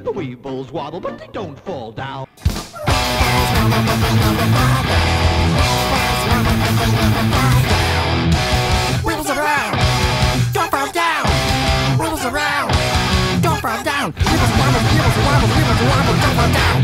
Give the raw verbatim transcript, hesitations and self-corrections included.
The Weebles wobble, but they don't fall down. Weebles around, don't fall down. Weebles around, don't fall down. Weebles wobble, Weebles wobble, Weebles wobble, don't fall down.